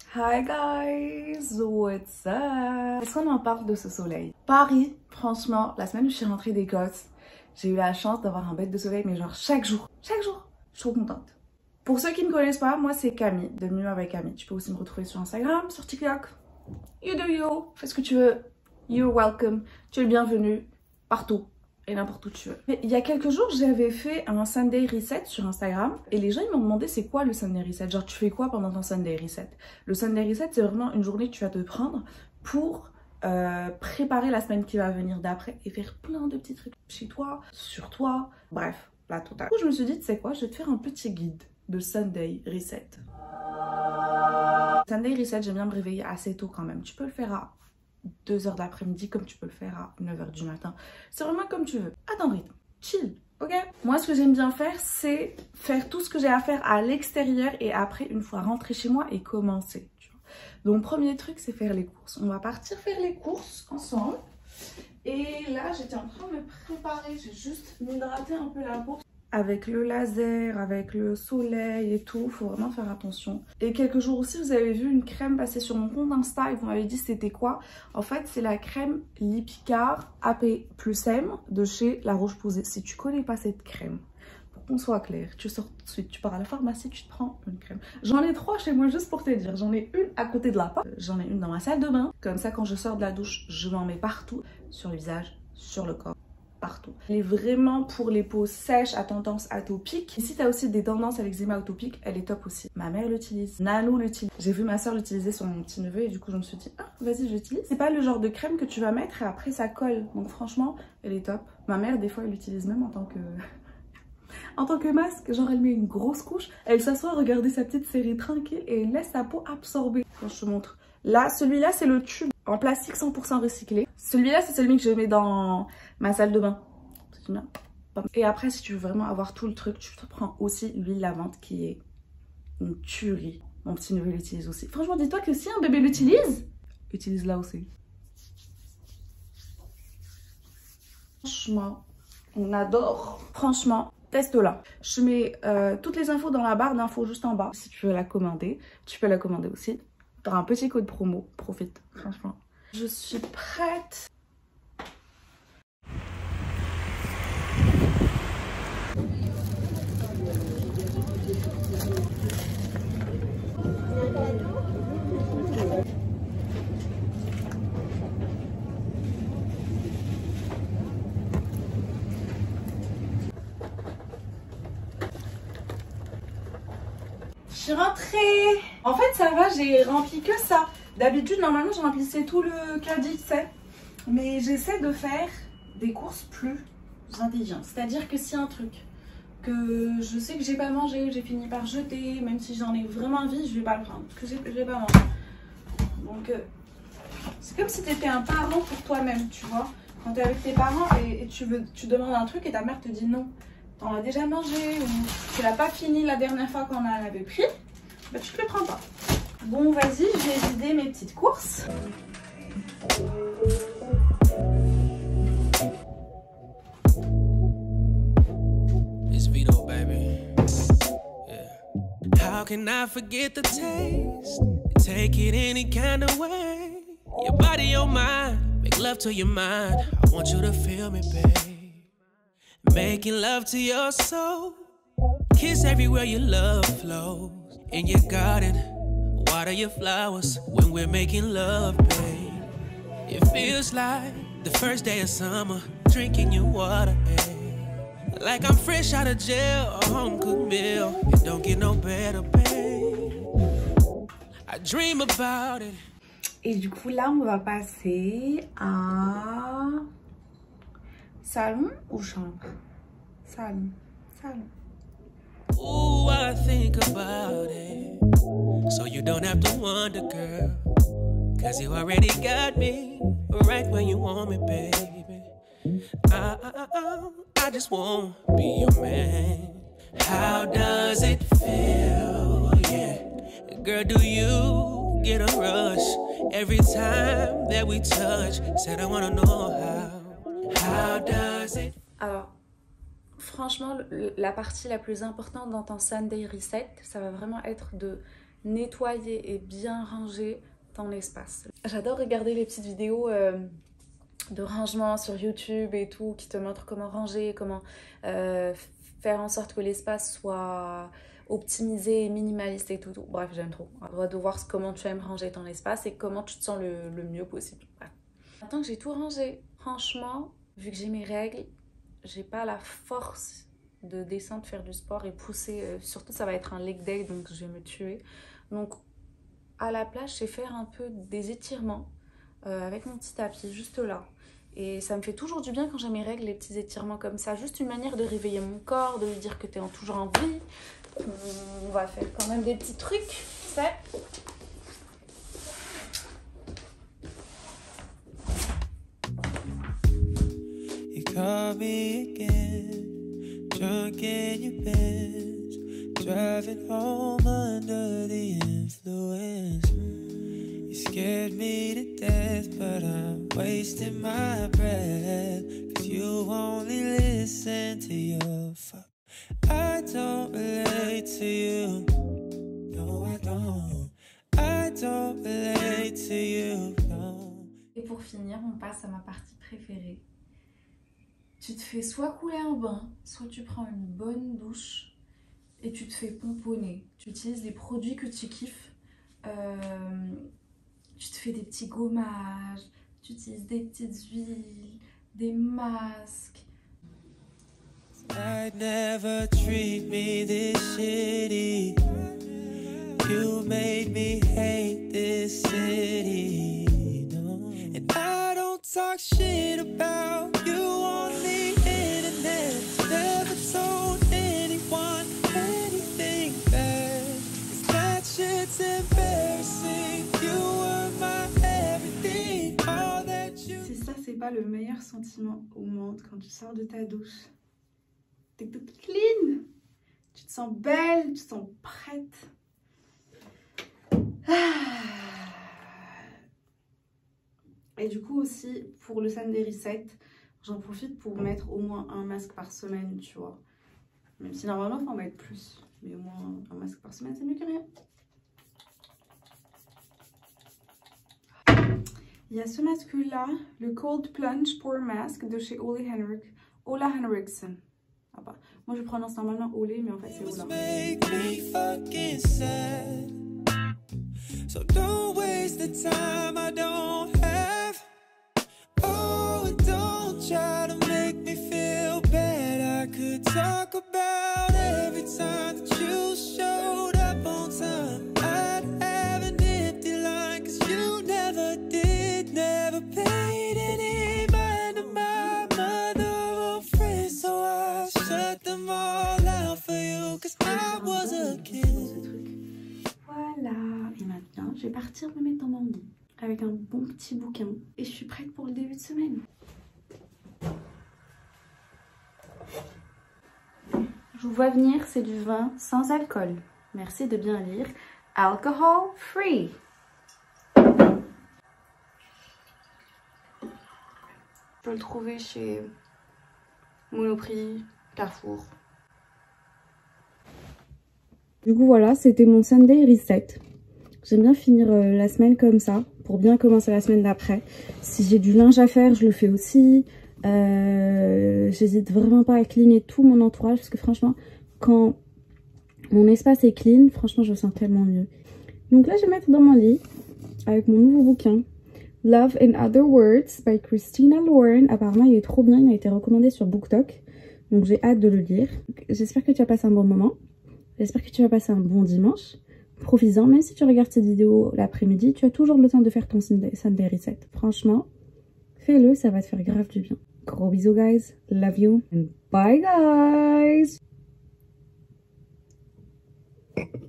Hi guys, what's up? Est-ce qu'on en parle de ce soleil? Paris, franchement, la semaine où je suis rentrée d'Écosse, j'ai eu la chance d'avoir un bête de soleil, mais genre chaque jour, je suis trop contente. Pour ceux qui ne me connaissent pas, moi c'est Camille, de Nuit avec Camille. Tu peux aussi me retrouver sur Instagram, sur TikTok. You do you, fais ce que tu veux. You're welcome, tu es le bienvenu partout. Et n'importe où tu veux. Mais il y a quelques jours, j'avais fait un Sunday Reset sur Instagram et les gens ils m'ont demandé c'est quoi le Sunday Reset, genre tu fais quoi pendant ton Sunday Reset. Le Sunday Reset c'est vraiment une journée que tu vas te prendre pour préparer la semaine qui va venir d'après et faire plein de petits trucs chez toi, sur toi, bref, la totale. Du coup je me suis dit tu sais quoi, je vais te faire un petit guide de Sunday Reset. Sunday Reset, j'aime bien me réveiller assez tôt quand même, tu peux le faire à 2h de l'après-midi comme tu peux le faire à 9h du matin. C'est vraiment comme tu veux. À ton rythme. Chill. Ok? Moi, ce que j'aime bien faire, c'est faire tout ce que j'ai à faire à l'extérieur et après, une fois rentré chez moi et commencer. Tu vois. Donc, premier truc, c'est faire les courses. On va partir faire les courses ensemble. Et là, j'étais en train de me préparer. J'ai juste m'hydraté un peu la peau. Avec le laser, avec le soleil et tout, faut vraiment faire attention. Et quelques jours aussi, vous avez vu une crème passer sur mon compte Insta et vous m'avez dit c'était quoi. En fait, c'est la crème Lipicard AP+M de chez La Roche-Posay. Si tu connais pas cette crème, pour qu'on soit clair, tu sors tout de suite, tu pars à la pharmacie, tu te prends une crème. J'en ai 3 chez moi juste pour te dire. J'en ai une à côté de la porte, j'en ai une dans ma salle de bain. Comme ça, quand je sors de la douche, je m'en mets partout, sur le visage, sur le corps. Partout. Elle est vraiment pour les peaux sèches à tendance atopique. Et si tu as aussi des tendances à l'eczéma atopique, elle est top aussi. Ma mère l'utilise, Nanou l'utilise. J'ai vu ma soeur l'utiliser sur mon petit neveu et du coup je me suis dit ah vas-y j'utilise. C'est pas le genre de crème que tu vas mettre et après ça colle. Donc franchement elle est top. Ma mère des fois elle l'utilise même en tant que masque. Genre elle met une grosse couche, elle s'assoit, regarder sa petite série tranquille et elle laisse sa peau absorber. Quand je te montre. Là celui-là c'est le tube en plastique 100% recyclé. Celui-là c'est celui que je mets dans ma salle de bain. Et après si tu veux vraiment avoir tout le truc, tu te prends aussi l'huile lavande qui est une tuerie. Mon petit neveu l'utilise aussi. Franchement dis-toi que si un bébé l'utilise, utilise-la aussi. Franchement, on adore. Franchement, teste-la. Je mets toutes les infos dans la barre d'infos juste en bas. Si tu veux la commander, tu peux la commander aussi. Tu auras un petit code promo, profite, franchement. Je suis prête. Je suis rentrée. En fait ça va, j'ai rempli que ça. D'habitude normalement je remplissais tout le caddie, tu sais. Mais j'essaie de faire des courses plus intelligentes. C'est-à-dire que si un truc que je sais que j'ai pas mangé, j'ai fini par jeter, même si j'en ai vraiment envie, je vais pas le prendre. Parce que je vais pas manger. Donc c'est comme si tu étais un parent pour toi-même, tu vois. Quand tu es avec tes parents et tu demandes un truc et ta mère te dit non. T'en as déjà mangé ou tu l'as pas fini la dernière fois qu'on en avait pris, bah tu te le prends pas. Bon vas-y, j'ai vidé mes petites courses. It's Vito, baby. Yeah. How can I forget the taste? Take it any kind of way. Your body, your mind, make love to your mind. I want you to feel me, babe. Making love to your soul. Kiss everywhere your love flows. In your garden, water your flowers. When we're making love, babe. It feels like the first day of summer. Drinking your water, babe. Like I'm fresh out of jail, a home-cooked meal. It don't get no better, babe. I dream about it. Et du coup là on va passer à salon ou chambre? Salon. Salon. Ooh, I think about it. So you don't have to wonder, girl. Cause you already got me right where you want me, baby. I just won't be your man. How does it feel? Yeah. Girl, do you get a rush every time that we touch? Said I wanna know how does it? Alors, franchement, la partie la plus importante dans ton Sunday Reset, ça va vraiment être de nettoyer et bien ranger ton espace. J'adore regarder les petites vidéos de rangement sur YouTube et tout, qui te montrent comment ranger, comment faire en sorte que l'espace soit optimisé et minimaliste et tout. Bref, j'aime trop. On a le droit de voir comment tu aimes ranger ton espace et comment tu te sens le mieux possible. Bref. Maintenant que j'ai tout rangé, franchement, vu que j'ai mes règles, j'ai pas la force de descendre, faire du sport et pousser. Surtout, ça va être un leg day, donc je vais me tuer. Donc, à la place, je vais faire un peu des étirements avec mon petit tapis, juste là. Et ça me fait toujours du bien quand j'ai mes règles, les petits étirements comme ça. Juste une manière de réveiller mon corps, de lui dire que tu es toujours en vie. On va faire quand même des petits trucs, tu sais. You call me again, drunk in your Benz, driving home under the influence. You scared me to death, but I'm wasting my breath, 'cause you only listen to your fuck. I don't relate to you, no I don't. I don't relate to you, no. Et pour finir, on passe à ma partie préférée. Tu te fais soit couler un bain, soit tu prends une bonne douche et tu te fais pomponner. Tu utilises les produits que tu kiffes. Tu te fais des petits gommages, tu utilises des petites huiles, des masques. I'd never treat me this shitty. You made me hate this city. No. And I don't talk shit about you on the internet. Never told anyone anything bad. 'Cause that shit's embarrassing. You were my everything. All that you. Si ça, c'est pas le meilleur sentiment au monde quand tu sors de ta douche. T'es toute clean. Tu te sens belle, tu te sens prête. Et du coup aussi, pour le Sunday Reset, j'en profite pour mettre au moins un masque par semaine, tu vois. Même si normalement, il faut en mettre plus. Mais au moins un masque par semaine, c'est mieux que rien. Il y a ce masque-là, le Cold Plunge Pore Mask de chez Ola Henriksen. Ah bah, moi, je prononce normalement Olé, mais en fait, c'est Ola. So don't waste the time I don't have. Oh, and don't try to make me feel bad. I could talk about every time that you showed up on time. I'd have an empty line, 'cause you never did, never paid any mind to my mother or friends. So I shut them all out for you, 'cause I was a kid. Voilà, et maintenant je vais partir me mettre dans mon lit avec un bon petit bouquin et je suis prête pour le début de semaine. Je vous vois venir, c'est du vin sans alcool. Merci de bien lire. Alcohol free. Je peux le trouver chez Monoprix, Carrefour. Du coup voilà, c'était mon Sunday Reset. J'aime bien finir la semaine comme ça, pour bien commencer la semaine d'après. Si j'ai du linge à faire, je le fais aussi. J'hésite vraiment pas à cleaner tout mon entourage, parce que franchement, quand mon espace est clean, franchement, je me sens tellement mieux. Donc là, je vais mettre dans mon lit, avec mon nouveau bouquin, Love in Other Words by Christina Lauren. Apparemment, il est trop bien, il a été recommandé sur BookTok. Donc j'ai hâte de le lire. J'espère que tu as passé un bon moment. J'espère que tu vas passer un bon dimanche. Profites-en, même si tu regardes cette vidéo l'après-midi, tu as toujours le temps de faire ton Sunday Reset. Franchement, fais-le, ça va te faire grave du bien. Gros bisous, guys. Love you. And bye, guys.